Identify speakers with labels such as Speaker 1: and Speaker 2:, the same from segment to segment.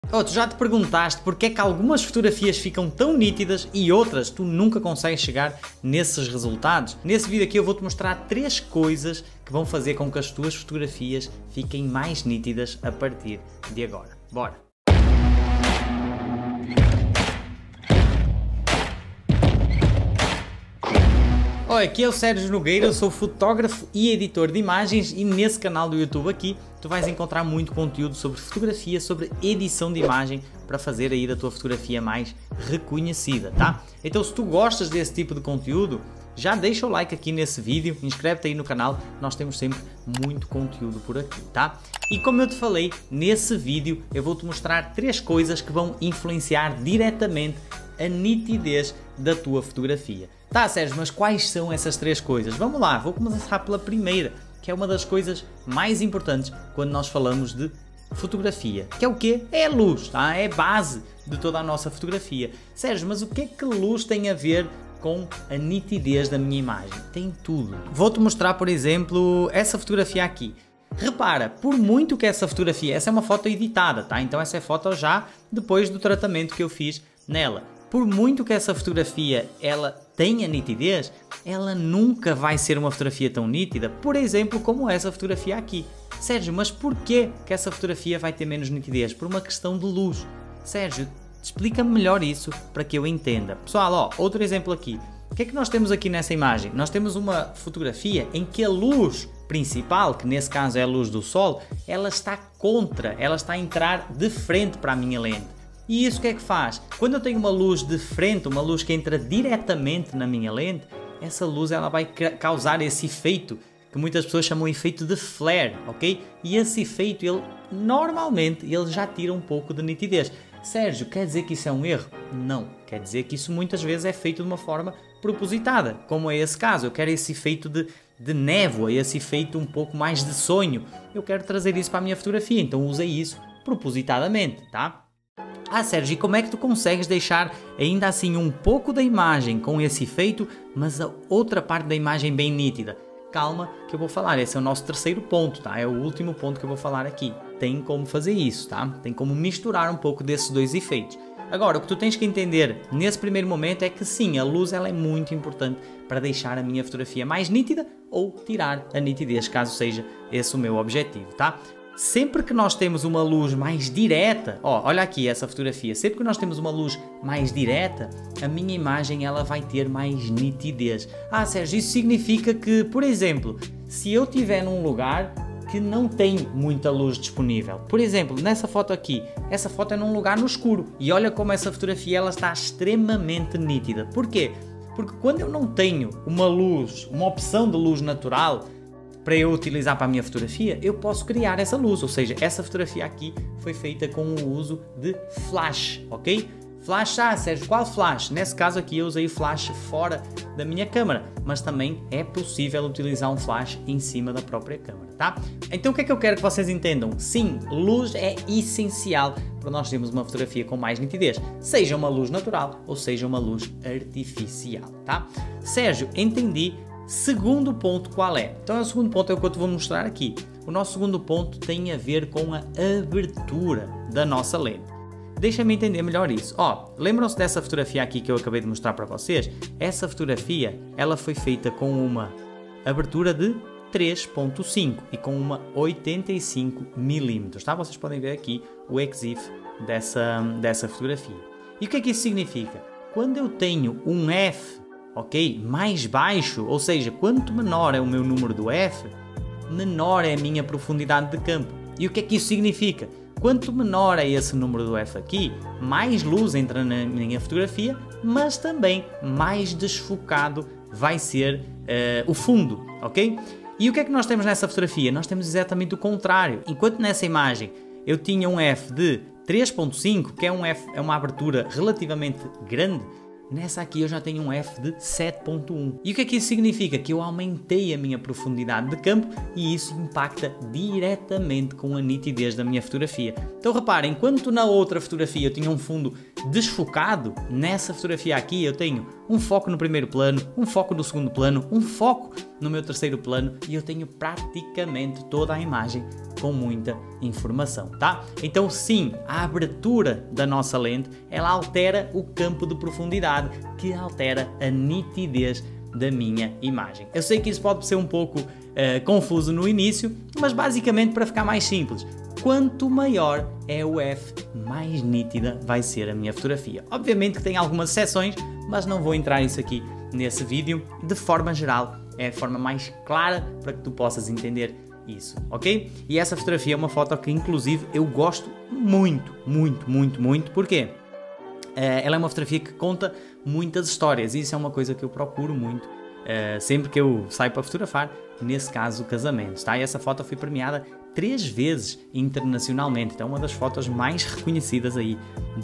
Speaker 1: Oh, tu já te perguntaste porque é que algumas fotografias ficam tão nítidas e outras tu nunca consegues chegar nesses resultados? Nesse vídeo aqui eu vou-te mostrar 3 coisas que vão fazer com que as tuas fotografias fiquem mais nítidas a partir de agora. Bora! Oi, aqui é o Sérgio Nogueira, eu sou fotógrafo e editor de imagens e nesse canal do YouTube aqui tu vais encontrar muito conteúdo sobre fotografia, sobre edição de imagem para fazer aí da tua fotografia mais reconhecida, tá? Então se tu gostas desse tipo de conteúdo, já deixa o like aqui nesse vídeo, inscreve-te aí no canal, nós temos sempre muito conteúdo por aqui, tá? E como eu te falei, nesse vídeo eu vou-te mostrar 3 coisas que vão influenciar diretamente a nitidez da tua fotografia. Tá, Sérgio, mas quais são essas 3 coisas? Vamos lá, vou começar pela primeira, que é uma das coisas mais importantes quando nós falamos de fotografia. Que é o quê? É a luz, tá? É a base de toda a nossa fotografia. Sérgio, mas o que é que luz tem a ver com a nitidez da minha imagem? Tem tudo. Vou-te mostrar, por exemplo, essa fotografia aqui. Repara, por muito que essa fotografia, essa é uma foto editada, tá? Então essa é foto já depois do tratamento que eu fiz nela. Por muito que essa fotografia ela tenha nitidez, ela nunca vai ser uma fotografia tão nítida, por exemplo, como essa fotografia aqui. Sérgio, mas porquê que essa fotografia vai ter menos nitidez? Por uma questão de luz. Sérgio, explica-me melhor isso para que eu entenda. Pessoal, ó, outro exemplo aqui. O que é que nós temos aqui nessa imagem? Nós temos uma fotografia em que a luz principal, que nesse caso é a luz do sol, ela está a entrar de frente para a minha lente. E isso o que é que faz? Quando eu tenho uma luz de frente, uma luz que entra diretamente na minha lente, essa luz ela vai causar esse efeito que muitas pessoas chamam de efeito de flare, ok? E esse efeito, normalmente, já tira um pouco de nitidez. Sérgio, quer dizer que isso é um erro? Não, quer dizer que isso muitas vezes é feito de uma forma propositada, como é esse caso. Eu quero esse efeito de névoa, esse efeito um pouco mais de sonho. Eu quero trazer isso para a minha fotografia, então usei isso propositadamente, tá? Ah, Sérgio, e como é que tu consegues deixar ainda assim um pouco da imagem com esse efeito, mas a outra parte da imagem bem nítida? Calma que eu vou falar, esse é o nosso terceiro ponto, tá? É o último ponto que eu vou falar aqui. Tem como fazer isso, tá? Tem como misturar um pouco desses 2 efeitos. Agora, o que tu tens que entender nesse primeiro momento é que sim, a luz ela é muito importante para deixar a minha fotografia mais nítida ou tirar a nitidez, caso seja esse o meu objetivo, tá? Sempre que nós temos uma luz mais direta, ó, olha aqui essa fotografia, sempre que nós temos uma luz mais direta, a minha imagem ela vai ter mais nitidez. Ah, Sérgio, isso significa que, por exemplo, se eu estiver num lugar que não tem muita luz disponível, por exemplo, nessa foto aqui, essa foto é num lugar no escuro e olha como essa fotografia ela está extremamente nítida. Por quê? Porque quando eu não tenho uma luz, uma opção de luz natural, para eu utilizar para a minha fotografia, eu posso criar essa luz, ou seja, essa fotografia aqui foi feita com o uso de flash, ok? Flash, Sérgio, qual flash? Nesse caso aqui eu usei flash fora da minha câmera, mas também é possível utilizar um flash em cima da própria câmera, tá? Então o que é que eu quero que vocês entendam? Sim, luz é essencial para nós termos uma fotografia com mais nitidez, seja uma luz natural ou seja uma luz artificial, tá? Sérgio, entendi. Segundo ponto qual é? Então o segundo ponto é o que eu te vou mostrar aqui. O nosso segundo ponto tem a ver com a abertura da nossa lente. Deixa-me entender melhor isso. Ó, lembram-se dessa fotografia aqui que eu acabei de mostrar para vocês? Essa fotografia, ela foi feita com uma abertura de 3.5 e com uma 85mm, tá? Vocês podem ver aqui o EXIF dessa fotografia. E o que é que isso significa? Quando eu tenho um f, ok, mais baixo, ou seja, quanto menor é o meu número do f, menor é a minha profundidade de campo. E o que é que isso significa? Quanto menor é esse número do f aqui, mais luz entra na minha fotografia, mas também mais desfocado vai ser o fundo, ok? E o que é que nós temos nessa fotografia? Nós temos exatamente o contrário. Enquanto nessa imagem eu tinha um f de 3.5, que é uma abertura relativamente grande, nessa aqui eu já tenho um f de 7.1. E o que é que isso significa? Que eu aumentei a minha profundidade de campo e isso impacta diretamente com a nitidez da minha fotografia. Então reparem, enquanto na outra fotografia eu tinha um fundo desfocado, nessa fotografia aqui eu tenho um foco no primeiro plano, um foco no segundo plano, um foco no meu terceiro plano e eu tenho praticamente toda a imagem com muita informação, tá? Então sim, a abertura da nossa lente, ela altera o campo de profundidade, que altera a nitidez da minha imagem. Eu sei que isso pode ser um pouco confuso no início, mas basicamente para ficar mais simples, quanto maior é o f, mais nítida vai ser a minha fotografia. Obviamente que tem algumas exceções, mas não vou entrar nisso aqui nesse vídeo. De forma geral, é a forma mais clara para que tu possas entender isso, ok? E essa fotografia é uma foto que inclusive eu gosto muito, porque ela é uma fotografia que conta muitas histórias e isso é uma coisa que eu procuro muito sempre que eu saio para fotografar, nesse caso casamentos, tá? E essa foto foi premiada 3 vezes internacionalmente, então é uma das fotos mais reconhecidas aí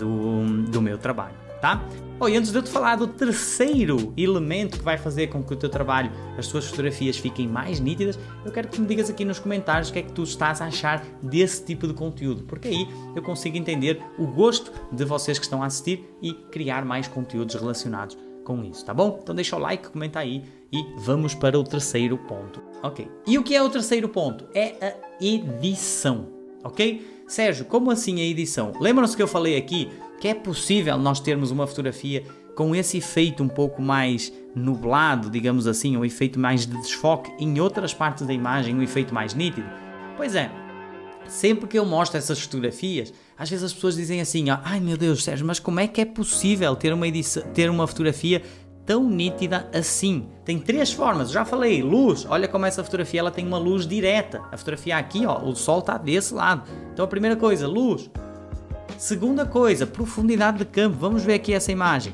Speaker 1: do meu trabalho, tá? E antes de eu te falar do terceiro elemento que vai fazer com que o teu trabalho, as tuas fotografias fiquem mais nítidas, eu quero que me digas aqui nos comentários o que é que tu estás a achar desse tipo de conteúdo, porque aí eu consigo entender o gosto de vocês que estão a assistir e criar mais conteúdos relacionados com isso, tá bom? Então deixa o like, comenta aí e vamos para o terceiro ponto, ok? E o que é o terceiro ponto? É a edição, ok? Sérgio, como assim a edição? Lembram-se que eu falei aqui que é possível nós termos uma fotografia com esse efeito um pouco mais nublado, digamos assim, um efeito mais de desfoque em outras partes da imagem, um efeito mais nítido? Pois é, sempre que eu mostro essas fotografias, às vezes as pessoas dizem assim, ó, ai meu Deus, Sérgio, mas como é que é possível ter uma fotografia tão nítida assim? Tem 3 formas, já falei, luz, olha como essa fotografia ela tem uma luz direta, a fotografia aqui, ó, o sol está desse lado, então a primeira coisa, luz. Segunda coisa, profundidade de campo, vamos ver aqui essa imagem,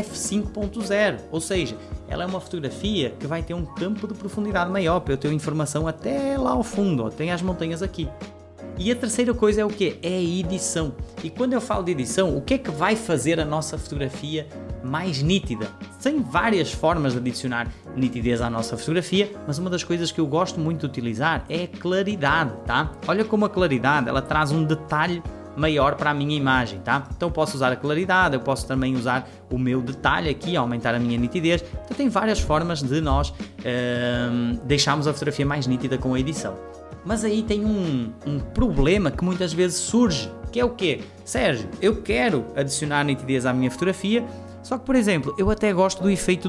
Speaker 1: f5.0, ou seja, ela é uma fotografia que vai ter um campo de profundidade maior, para eu ter informação até lá ao fundo, ó, tem as montanhas aqui. E a terceira coisa é o quê? É a edição. E quando eu falo de edição, o que é que vai fazer a nossa fotografia mais nítida? Tem várias formas de adicionar nitidez à nossa fotografia, mas uma das coisas que eu gosto muito de utilizar é a claridade, tá? Olha como a claridade, ela traz um detalhe maior para a minha imagem, tá? Então eu posso usar a claridade, eu posso também usar o meu detalhe aqui, aumentar a minha nitidez. Então tem várias formas de nós deixarmos a fotografia mais nítida com a edição. Mas aí tem um problema que muitas vezes surge, que é o quê? Sérgio, eu quero adicionar nitidez à minha fotografia, só que, por exemplo, eu até gosto do efeito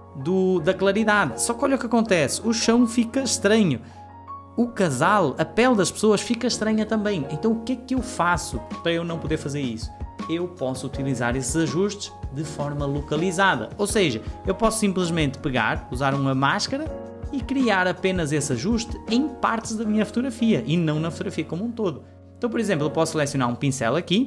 Speaker 1: da claridade, só que olha o que acontece, o chão fica estranho, o casal, a pele das pessoas fica estranha também, então o que é que eu faço para eu não poder fazer isso? Eu posso utilizar esses ajustes de forma localizada, ou seja, eu posso simplesmente pegar, usar uma máscara e criar apenas esse ajuste em partes da minha fotografia e não na fotografia como um todo. Então, por exemplo, eu posso selecionar um pincel aqui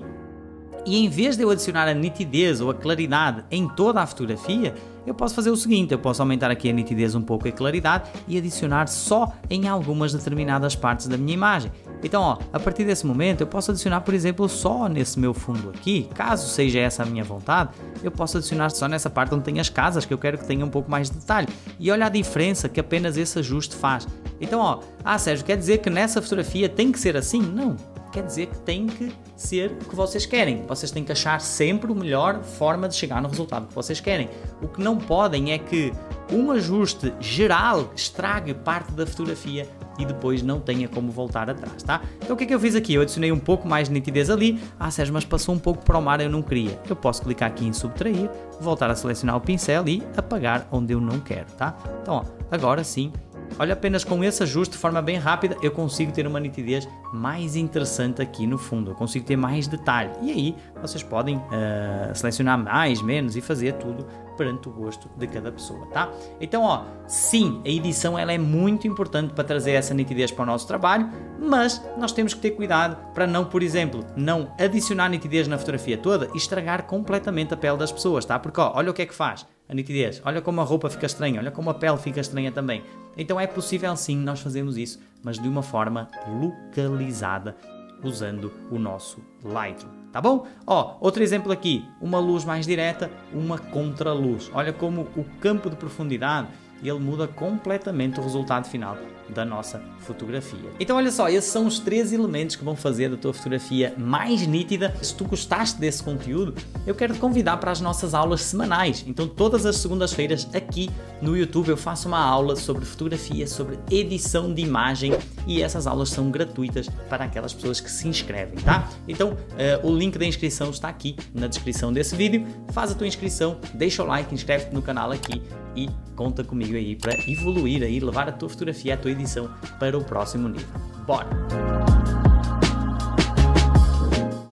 Speaker 1: e em vez de eu adicionar a nitidez ou a claridade em toda a fotografia, eu posso fazer o seguinte, eu posso aumentar aqui a nitidez um pouco e a claridade e adicionar só em algumas determinadas partes da minha imagem. Então, ó, a partir desse momento eu posso adicionar, por exemplo, só nesse meu fundo aqui, caso seja essa a minha vontade, eu posso adicionar só nessa parte onde tem as casas, que eu quero que tenha um pouco mais de detalhe. E olha a diferença que apenas esse ajuste faz. Então, ó, Sérgio, quer dizer que nessa fotografia tem que ser assim? Não. Quer dizer que tem que ser o que vocês querem. Vocês têm que achar sempre a melhor forma de chegar no resultado que vocês querem. O que não podem é que um ajuste geral estrague parte da fotografia e depois não tenha como voltar atrás, tá? Então o que é que eu fiz aqui? Eu adicionei um pouco mais de nitidez ali. Sérgio, mas passou um pouco para o mar, eu não queria. Eu posso clicar aqui em subtrair, voltar a selecionar o pincel e apagar onde eu não quero, tá? Então, ó, agora sim, olha, apenas com esse ajuste de forma bem rápida eu consigo ter uma nitidez mais interessante aqui no fundo, eu consigo ter mais detalhe e aí vocês podem selecionar mais, menos e fazer tudo perante o gosto de cada pessoa, tá? Então, ó, sim, a edição ela é muito importante para trazer essa nitidez para o nosso trabalho, mas nós temos que ter cuidado para não, por exemplo, não adicionar nitidez na fotografia toda e estragar completamente a pele das pessoas, tá? Porque, ó, olha o que é que faz a nitidez, olha como a roupa fica estranha, olha como a pele fica estranha também. Então é possível sim nós fazermos isso, mas de uma forma localizada, usando o nosso Lightroom, tá bom? Ó, outro exemplo aqui, uma luz mais direta, uma contraluz. Olha como o campo de profundidade, ele muda completamente o resultado final da nossa fotografia. Então olha só, esses são os 3 elementos que vão fazer da tua fotografia mais nítida. Se tu gostaste desse conteúdo, eu quero te convidar para as nossas aulas semanais. Então todas as segundas-feiras aqui no YouTube eu faço uma aula sobre fotografia, sobre edição de imagem, e essas aulas são gratuitas para aquelas pessoas que se inscrevem, tá? Então o link da inscrição está aqui na descrição desse vídeo. Faz a tua inscrição, deixa o like, inscreve-te no canal aqui e conta comigo aí para evoluir aí, levar a tua fotografia, a tua edição para o próximo nível. Bora!